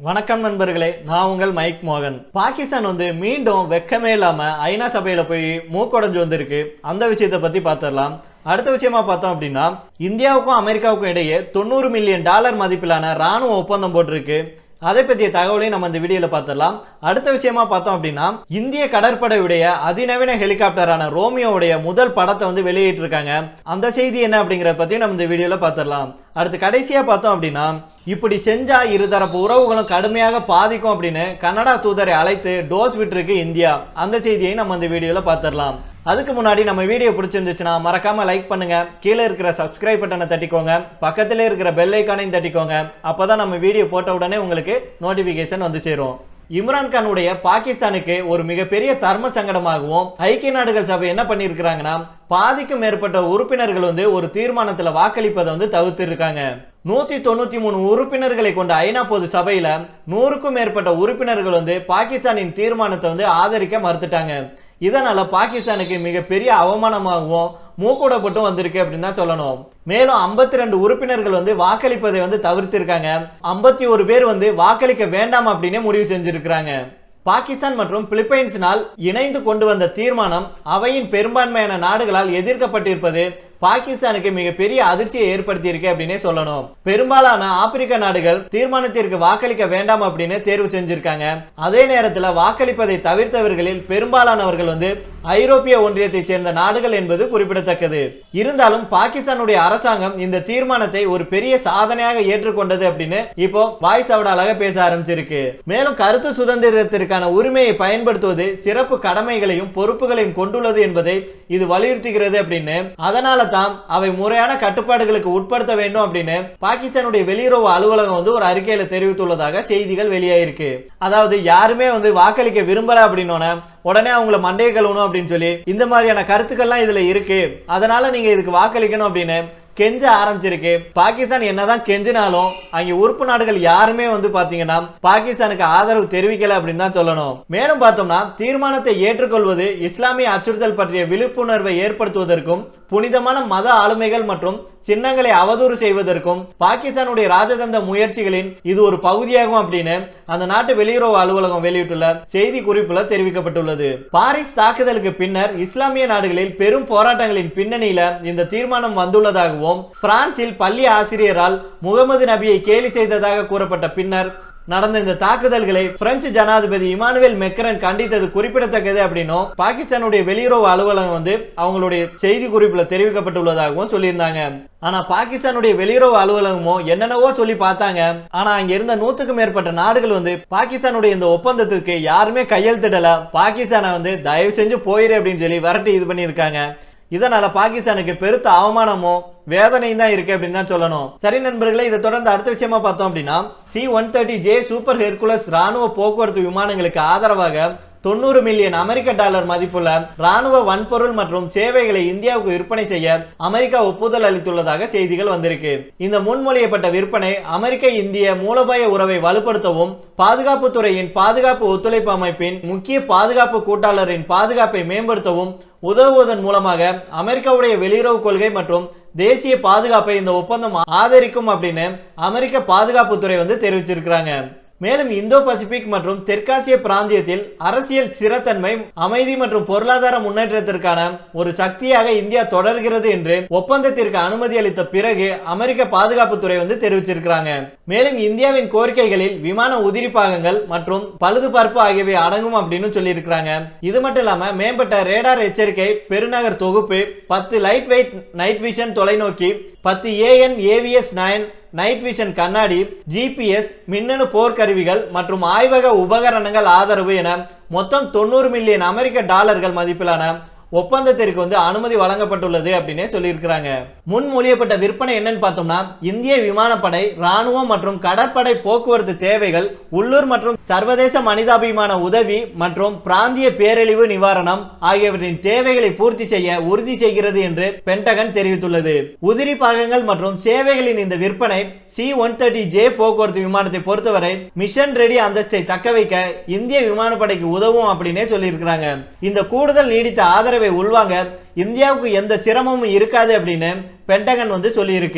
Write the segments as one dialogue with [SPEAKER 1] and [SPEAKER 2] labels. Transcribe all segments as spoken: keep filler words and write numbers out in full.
[SPEAKER 1] வணக்கம் நண்பர்களே, நான் உங்கள் மைக் மோகன். பாகிஸ்தான் வந்து மீண்டும் வெக்கமே இல்லாம ஐநா சபையில போய் மூக்கொடைஞ்சு வந்திருக்கு. அந்த விஷயத்தை பத்தி பார்த்துடலாம். அடுத்த விஷயமா பார்த்தோம் அப்படின்னா, இந்தியாவுக்கும் அமெரிக்காவுக்கும் இடையே தொண்ணூறு மில்லியன் டாலர் மதிப்பிலான ராணுவ ஒப்பந்தம் போட்டிருக்கு. அதை பற்றிய தகவலையும் நம்ம இந்த வீடியோல பார்த்துடலாம். அடுத்த விஷயமா பார்த்தோம் அப்படின்னா, இந்திய கடற்படையுடைய அதிநவீன ஹெலிகாப்டரான ரோமியோவுடைய முதல் படத்தை வந்து வெளியிட்டிருக்காங்க. அந்த செய்தி என்ன அப்படிங்கிறத பத்தி நம்ம இந்த வீடியோல பார்த்துடலாம். அடுத்து கடைசியா பார்த்தோம் அப்படின்னா, இப்படி செஞ்சா இருதரப்பு உறவுகளும் கடுமையாக பாதிக்கும் அப்படின்னு கனடா தூதரை அழைத்து டோஸ் விட்டுருக்கு இந்தியா. அந்த செய்தியை நம்ம இந்த வீடியோல பார்த்துடலாம். அதுக்கு முன்னாடி நம்ம வீடியோ பிடிச்சிருந்துச்சுன்னா மறக்காம லைக் பண்ணுங்க, கீழே இருக்கிற சப்ஸ்கிரைப் பட்டனை தட்டிக்கோங்க, பக்கத்திலே இருக்கிற பெல் ஐக்கானையும் தட்டிக்கோங்க. அப்பதான் நம்ம வீடியோ போட்ட உடனே உங்களுக்கு நோட்டிபிகேஷன் வந்து சேரும். இம்ரான்கானுடைய பாகிஸ்தானுக்கு ஒரு மிகப்பெரிய தர்ம சங்கடமாகவும் ஐக்கிய நாடுகள் சபை என்ன பண்ணிருக்காங்கன்னா, பாதிக்கும் மேற்பட்ட உறுப்பினர்கள் வந்து ஒரு தீர்மானத்துல வாக்களிப்பதை வந்து தவிர்த்து இருக்காங்க. நூத்தி தொண்ணூத்தி மூணு உறுப்பினர்களை கொண்ட ஐநா பொது சபையில நூறுக்கும் மேற்பட்ட உறுப்பினர்கள் வந்து பாகிஸ்தானின் தீர்மானத்தை வந்து ஆதரிக்க மறுத்துட்டாங்க. இதனால பாகிஸ்தானுக்கு மிகப்பெரிய அவமானமாகவும் மூக்கூடப்பட்டும் வந்திருக்கு அப்படின்னு தான் சொல்லணும். மேலும் ஐம்பத்தி ரெண்டு உறுப்பினர்கள் வந்து வாக்களிப்பதை வந்து தவிர்த்திருக்காங்க. ஐம்பத்தி ஒரு பேர் வந்து வாக்களிக்க வேண்டாம் அப்படின்னு முடிவு செஞ்சிருக்கிறாங்க. பாகிஸ்தான் மற்றும் பிலிப்பைன்ஸினால் இணைந்து கொண்டு வந்த தீர்மானம் அவையின் பெரும்பான்மையான நாடுகளால் எதிர்க்கப்பட்டிருப்பது பாகிஸ்தானுக்கு மிகப்பெரிய அதிர்ச்சியை ஏற்படுத்தி இருக்கு அப்படின்னே சொல்லணும். பெரும்பாலான ஆப்பிரிக்க நாடுகள் தீர்மானத்திற்கு வாக்களிக்க வேண்டாம் அப்படின்னு தேர்வு செஞ்சிருக்காங்க. அதே நேரத்தில் வாக்களிப்பதை தவிர்த்தவர்களில் பெரும்பாலானவர்கள் வந்து ஐரோப்பிய ஒன்றியத்தை சேர்ந்த நாடுகள் என்பது குறிப்பிடத்தக்கது. இருந்தாலும் பாகிஸ்தானுடைய அரசாங்கம் இந்த தீர்மானத்தை ஒரு பெரிய சாதனையாக ஏற்றுக்கொண்டது அப்படின்னு இப்போ வாய்ஸ் அவுடாலாக பேச ஆரம்பிச்சிருக்கு. மேலும் கருத்து சுதந்திரத்திற்கான உரிமையை பயன்படுத்துவது சிறப்பு கடமைகளையும் பொறுப்புகளையும் கொண்டுள்ளது என்பதை இது வலியுறுத்துகிறது அப்படின்னு, அதனால தான் அவை முறையான கட்டுப்பாடுகளுக்கு உட்படுத்த வேண்டும் அப்படின்னு பாகிஸ்தானுடைய வெளியுறவு அலுவலகம் வந்து ஒரு அறிக்கையில தெரிவித்துள்ளதாக செய்திகள் வெளியாயிருக்கு. அதாவது யாருமே வந்து வாக்களிக்க விரும்பல அப்படின்னோன உடனே அவங்களை மண்டையை கழுவணும் அப்படின்னு சொல்லி இந்த மாதிரியான கருத்துக்கள்லாம் இதுல இருக்கு, அதனால நீங்க இதுக்கு வாக்களிக்கணும் அப்படின்னு கெஞ்ச ஆரம்பிச்சிருக்கு. பாகிஸ்தான் என்னதான் கெஞ்சினாலும் அங்க உறுப்பு நாடுகள் யாருமே வந்து பாத்தீங்கன்னா பாகிஸ்தானுக்கு ஆதரவு தெரிவிக்கல அப்படின்னு தான் சொல்லணும். மேலும் பார்த்தோம்னா, தீர்மானத்தை ஏற்றுக்கொள்வது இஸ்லாமிய அச்சுறுத்தல் பற்றிய விழிப்புணர்வை ஏற்படுத்துவதற்கும் புனிதமான மத ஆளுமைகள் மற்றும் சின்னங்களை அவதூறு செய்வதற்கும் பாகிஸ்தானுடைய ராஜதந்திர முயற்சிகளின் இது ஒரு பகுதியாகும் அப்படின்னு அந்த நாட்டு வெளியுறவு அலுவலகம் வெளியிட்டுள்ள செய்தி குறிப்புல தெரிவிக்கப்பட்டுள்ளது. பாரிஸ் தாக்குதலுக்கு பின்னர் இஸ்லாமிய நாடுகளில் பெரும் போராட்டங்களின் பின்னணியில இந்த தீர்மானம் வந்துள்ளதாகவும், பிரான்சில் பள்ளி ஆசிரியரால் முகமது நபியை கேலி செய்ததாக கூறப்பட்ட பின்னர் நடந்த இந்த தாக்குதல்களை பிரெஞ்சு ஜனாதிபதி இமானுவேல் மெக்ரன் கண்டித்தது குறிப்பிடத்தக்கது அப்படின்னும் பாகிஸ்தானுடைய வெளியுறவு அலுவலகம் வந்து அவங்களுடைய செய்தி குறிப்புல தெரிவிக்கப்பட்டுள்ளதாகவும் சொல்லியிருந்தாங்க. ஆனா பாகிஸ்தானுடைய வெளியுறவு அலுவலகமோ என்னென்னவோ சொல்லி பார்த்தாங்க. ஆனா அங்க இருந்த நூத்துக்கும் மேற்பட்ட நாடுகள் வந்து பாகிஸ்தானுடைய இந்த ஒப்பந்தத்துக்கு யாருமே கையெழுத்திடல. பாகிஸ்தானை வந்து தயவு செஞ்சு போயிரு அப்படின்னு சொல்லி விரட்டி இது பண்ணியிருக்காங்க. இதனால பாகிஸ்தானுக்கு பெருத்த அவமானமும் வேதனையும் தான் இருக்கு அப்படின்னு தான் சொல்லணும். சரி நண்பர்களே, இதை தொடர்ந்து அடுத்த விஷயமா பார்த்தோம் அப்படின்னா, C one thirty J super Hercules ராணுவ போக்குவரத்து விமானங்களுக்கு ஆதரவாக தொண்ணூறு மில்லியன் அமெரிக்க டாலர் மதிப்புள்ள ராணுவ வன்பொருள் மற்றும் சேவைகளை இந்தியாவுக்கு விற்பனை செய்ய அமெரிக்கா ஒப்புதல் அளித்துள்ளதாக செய்திகள் வந்திருக்கு. இந்த முன்மொழியப்பட்ட விற்பனை அமெரிக்க இந்திய மூலோபாய உறவை வலுப்படுத்தவும், பாதுகாப்பு துறையின் பாதுகாப்பு ஒத்துழைப்பு அமைப்பின் முக்கிய பாதுகாப்பு கூட்டாளரின் பாதுகாப்பை மேம்படுத்தவும் உதவுவதன் மூலமாக அமெரிக்காவுடைய வெளியுறவு கொள்கை மற்றும் தேசிய பாதுகாப்பை இந்த ஒப்பந்தம் ஆதரிக்கும் அப்படின்னு அமெரிக்க பாதுகாப்புத்துறை வந்து தெரிவிச்சிருக்கிறாங்க. மேலும் இந்தோ பசிபிக் மற்றும் தெற்காசிய பிராந்தியத்தில் அரசியல் ஸ்திரத்தன்மை, அமைதி மற்றும் பொருளாதார முன்னேற்றத்திற்கான ஒரு சக்தியாக இந்தியா தொடர்கிறது என்று ஒப்பந்தத்திற்கு அனுமதி அளித்த பிறகு அமெரிக்க பாதுகாப்புத்துறை வந்து தெரிவிச்சிருக்கிறாங்க. மேலும் இந்தியாவின் கோரிக்கைகளில் விமான உதிரி பாகங்கள் மற்றும் பழுதுபார்ப்பு ஆகியவை அடங்கும் அப்படின்னு சொல்லியிருக்கிறாங்க. இது மட்டும் இல்லாம மேம்பட்ட ரேடார் எச்சரிக்கை பெருநகர் தொகுப்பு, பத்து லைட் வெயிட் நைட் விஷன் தொலைநோக்கி, பத்து AN AVS nine night vision கண்ணாடி, ஜிபிஎஸ், மின்னணு போர்க்கருவிகள் மற்றும் ஆய்வக உபகரணங்கள் ஆதரவு என மொத்தம் தொண்ணூறு மில்லியன் அமெரிக்க டாலர்கள் மதிப்பிலான ஒப்பந்தத்திற்கு வந்து அனுமதி வழங்கப்பட்டுள்ளது அப்படின்னு சொல்லியிருக்கிறாங்க. முன்மொழியப்பட்ட விற்பனை என்னன்னு பார்த்தோம்னா, இந்திய விமானப்படை, ராணுவம் மற்றும் கடற்படை போக்குவரத்து தேவைகள், உள்ளூர் மற்றும் சர்வதேச மனிதாபிமான உதவி மற்றும் பிராந்திய பேரழிவு நிவாரணம் ஆகியவற்றின் தேவைகளை பூர்த்தி செய்ய உறுதி செய்கிறது என்று பென்டகன் தெரிவித்துள்ளது. உதிரி பாகங்கள் மற்றும் சேவைகளின் இந்த விற்பனை சி ஒன் தேர்ட்டி ஜே போக்குவரத்து விமானத்தை பொறுத்தவரை மிஷன் ரெடி அந்தஸ்தை தக்க வைக்க இந்திய விமானப்படைக்கு உதவும் அப்படின்னே சொல்லியிருக்கிறாங்க. இந்த கூடுதல் நீடித்த ஆதரவை உள்வாங்க இந்தியாவுக்கு எந்த சிரமமும் இருக்காது அப்படின்னு பென்டகன் வந்து சொல்லியிருக்கு.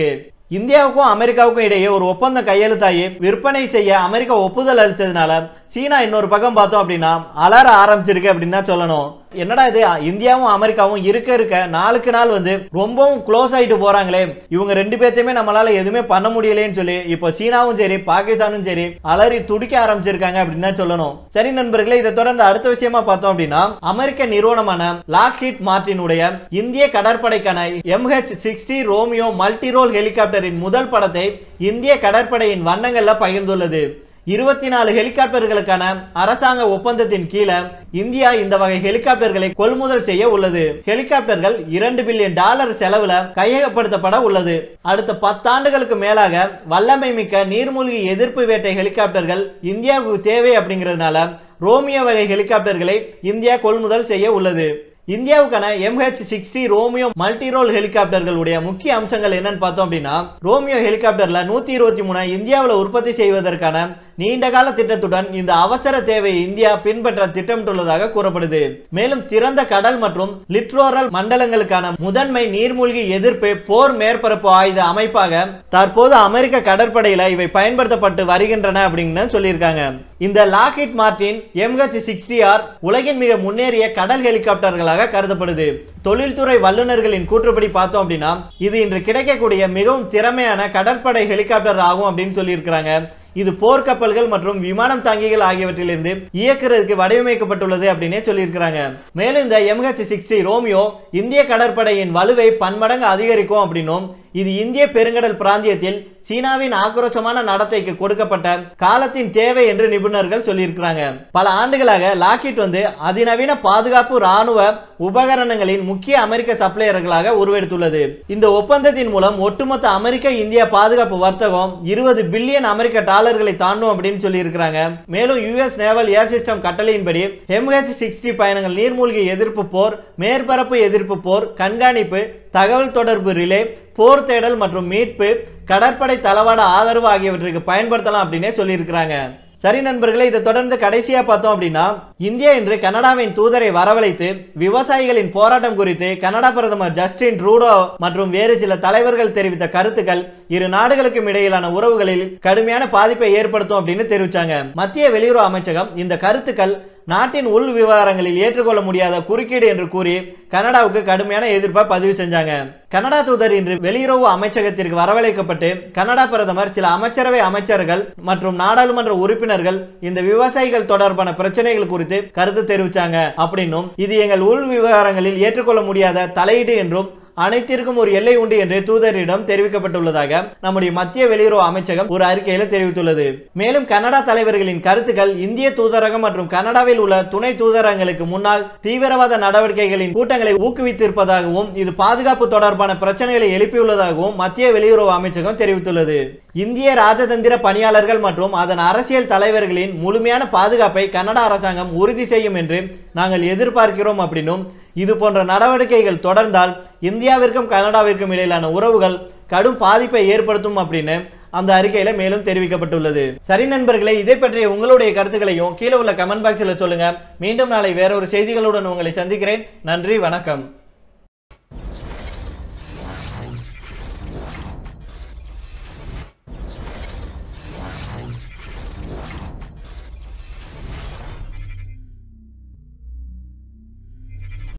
[SPEAKER 1] இந்தியாவுக்கும் அமெரிக்காவுக்கும் இடையே ஒரு ஒப்பந்தம் கையெழுத்தாகி விற்பனை செய்ய அமெரிக்கா ஒப்புதல் அளிச்சதுனால சீனா இன்னொரு பக்கம் பார்த்தோம் அப்படின்னா அலற ஆரம்பிச்சிருக்கு அப்படின்னு தான் சொல்லணும். என்னடா இது, இந்தியாவும் அமெரிக்காவும் இருக்க இருக்க நாளுக்கு நாள் வந்து ரொம்பவும் க்ளோஸ் ஆயிட்டு போறாங்களே, இவங்க ரெண்டு பேர்த்தையுமே நம்மளால எதுவுமே பண்ண முடியலன்னு சொல்லி இப்போ சீனாவும் சரி பாகிஸ்தானும் சரி அலறி துடிக்க ஆரம்பிச்சிருக்காங்க அப்படின்னு தான் சொல்லணும். சரி நண்பர்களே, இதை தொடர்ந்து அடுத்த விஷயமா பார்த்தோம் அப்படின்னா அமெரிக்க நிறுவனமான லாக்ஹீட் மார்டினுடைய இந்திய கடற்படைக்கான M H sixty Romeo multirole ஹெலிகாப்டரின் முதல் படத்தை இந்திய கடற்படையின் வண்ணங்கள்ல பகிர்ந்துள்ளது. இருபத்தி நாலு ஹெலிகாப்டர்களுக்கான அரசாங்க ஒப்பந்தத்தின் கீழே இந்தியா இந்த வகை ஹெலிகாப்டர்களை கொள்முதல் செய்ய உள்ளது. ஹெலிகாப்டர்கள் இரண்டு பில்லியன் டாலர் செலவுல கையகப்படுத்தப்பட உள்ளது. அடுத்த பத்தாண்டுகளுக்கு மேலாக வல்லமை மிக்க நீர்மூழ்கி எதிர்ப்பு வேட்டை ஹெலிகாப்டர்கள் இந்தியாவுக்கு தேவை அப்படிங்கிறதுனால ரோமியோ வகை ஹெலிகாப்டர்களை இந்தியா கொள்முதல் செய்ய உள்ளது. இந்தியாவுக்கான M H sixty Romeo multirole ஹெலிகாப்டர்களுடைய முக்கிய அம்சங்கள் என்னன்னு பார்த்தோம் அப்படின்னா, ரோமியோ ஹெலிகாப்டர்ல நூத்தி இருபத்தி மூணு இந்தியாவில் உற்பத்தி செய்வதற்கான நீண்டகால திட்டத்துடன் இந்த அவசர தேவையை இந்தியா பின்பற்ற திட்டமிட்டுள்ளதாக கூறப்படுது. மேலும் திறந்த கடல் மற்றும் லிட்ரோரல் மண்டலங்களுக்கான முதன்மை நீர்மூழ்கி எதிர்ப்பு போர் மேற்பரப்பு ஆயுத அமைப்பாக தற்போது அமெரிக்க கடற்படையில இவை பயன்படுத்தப்பட்டு வருகின்றன அப்படின்னு சொல்லியிருக்காங்க. இந்த Lockheed Martin M H sixty R உலகின் மிக முன்னேறிய கடல் ஹெலிகாப்டர்களாக கருதப்படுது. தொழில்துறை வல்லுநர்களின் கூற்றுப்படி பார்த்தோம் அப்படின்னா இது இன்று கிடைக்கக்கூடிய மிகவும் திறமையான கடற்படை ஹெலிகாப்டர் ஆகும் அப்படின்னு சொல்லியிருக்கிறாங்க. இது போர்க்கப்பல்கள் மற்றும் விமானம் தாங்கிகள் ஆகியவற்றிலிருந்து இயக்குறதுக்கு வடிவமைக்கப்பட்டுள்ளது அப்படின்னே சொல்லியிருக்கிறாங்க. மேலும் இந்த எம் ஹெச் சிக்ஸ்டி ரோமியோ இந்திய கடற்படையின் வலுவை பன்மடங்கு அதிகரிக்கும் அப்படின்னும் இது இந்திய பெருங்கடல் பிராந்தியத்தில் சீனாவின் ஆக்ரோஷமான நடத்தைக்கு கொடுக்கப்பட்ட காலத்தின் தேவை என்று நிபுணர்கள் சொல்லியிருக்கிறாங்க. பல ஆண்டுகளாக லாக்ஹீட் வந்து அதிநவீன பாதுகாப்பு ராணுவ உபகரணங்களின் முக்கிய அமெரிக்க சப்ளையர்களாக உருவெடுத்துள்ளது. இந்த ஒப்பந்தத்தின் மூலம் ஒட்டுமொத்த அமெரிக்க இந்திய பாதுகாப்பு வர்த்தகம் இருபது பில்லியன் அமெரிக்க டாலர்களை தாண்டும் அப்படின்னு சொல்லி இருக்கிறாங்க. மேலும் யுஎஸ் நேவல் ஏர் சிஸ்டம் கட்டளையின்படி எம் ஹெச் சிக்ஸ்டி பயணங்கள் நீர்மூழ்கி எதிர்ப்பு போர், மேற்பரப்பு எதிர்ப்பு போர், கண்காணிப்பு, தகவல் தொடர்பு ரிலே, போர் தேடல் மற்றும் மீட்பு, கடற்படை தளவாட ஆதரவு ஆகியவற்றுக்கு பயன்படுத்தலாம் அப்படின்னே சொல்லியிருக்கிறாங்க. சரி நண்பர்களே, இதை தொடர்ந்து கடைசியா பார்த்தோம் அப்படின்னா இந்தியா இன்று கனடாவின் தூதரை வரவழைத்து விவசாயிகளின் போராட்டம் குறித்து கனடா பிரதமர் ஜஸ்டின் ட்ரூடோ மற்றும் வேறு சில தலைவர்கள் தெரிவித்த கருத்துக்கள் இரு நாடுகளுக்கும் இடையிலான உறவுகளில் கடுமையான பாதிப்பை ஏற்படுத்தும் அப்படின்னு தெரிவிச்சாங்க. மத்திய வெளியுறவு அமைச்சகம் இந்த கருத்துக்கள் நாட்டின் உள் விவகாரங்களில் ஏற்றுக்கொள்ள முடியாத குறுக்கீடு என்று கூறி கனடாவுக்கு கடுமையான எதிர்ப்பை பதிவு செஞ்சாங்க. கனடா தூதர் இன்று வெளியுறவு அமைச்சகத்திற்கு வரவழைக்கப்பட்டு கனடா பிரதமர், சில அமைச்சரவை அமைச்சர்கள் மற்றும் நாடாளுமன்ற உறுப்பினர்கள் இந்த விவசாயிகள் தொடர்பான பிரச்சனைகள் குறித்து கருத்து தெரிவிச்சாங்க அப்படின்னும் இது எங்கள் உள் விவகாரங்களில் ஏற்றுக்கொள்ள முடியாத தலையீடு என்றும் அனைத்திற்கும் ஒரு எல்லை உண்டு என்று தூதரிடம் தெரிவிக்கப்பட்டுள்ளதாக நம்முடைய மத்திய வெளியுறவு அமைச்சகம் ஒரு அறிக்கையில தெரிவித்துள்ளது. மேலும் கனடா தலைவர்களின் கருத்துக்கள் இந்திய தூதரகம் மற்றும் கனடாவில் உள்ள துணை தூதரகங்களுக்கு முன்னால் தீவிரவாத நடவடிக்கைகளின் கூட்டங்களை ஊக்குவித்திருப்பதாகவும் இது பாதுகாப்பு தொடர்பான பிரச்சனைகளை எழுப்பியுள்ளதாகவும் மத்திய வெளியுறவு அமைச்சகம் தெரிவித்துள்ளது. இந்திய ராஜதந்திர பணியாளர்கள் மற்றும் அதன் அரசியல் தலைவர்களின் முழுமையான பாதுகாப்பை கனடா அரசாங்கம் உறுதி செய்யும் என்று நாங்கள் எதிர்பார்க்கிறோம் அப்படின்னும் இது போன்ற நடவடிக்கைகள் தொடர்ந்தால் இந்தியாவிற்கும் கனடாவிற்கும் இடையிலான உறவுகள் கடும் பாதிப்பை ஏற்படுத்தும் அப்படின்னு அந்த அறிக்கையில மேலும் தெரிவிக்கப்பட்டுள்ளது. சரி நண்பர்களே, இதை பற்றிய உங்களுடைய கருத்துக்களையும் கீழே உள்ள கமெண்ட் பாக்ஸில் சொல்லுங்க. மீண்டும் நாளை வேற ஒரு செய்திகளுடன் உங்களை சந்திக்கிறேன். நன்றி, வணக்கம்.